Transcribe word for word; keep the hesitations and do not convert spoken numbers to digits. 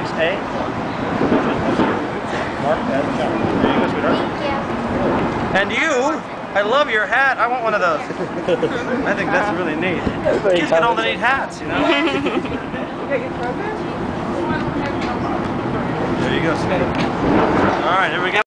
six A. Mark that. There you go, sweetheart. And you, I love your hat. I want one of those. I think that's really neat. Kids get all the neat hats, you know? There you go, sweetie. All right, here we go.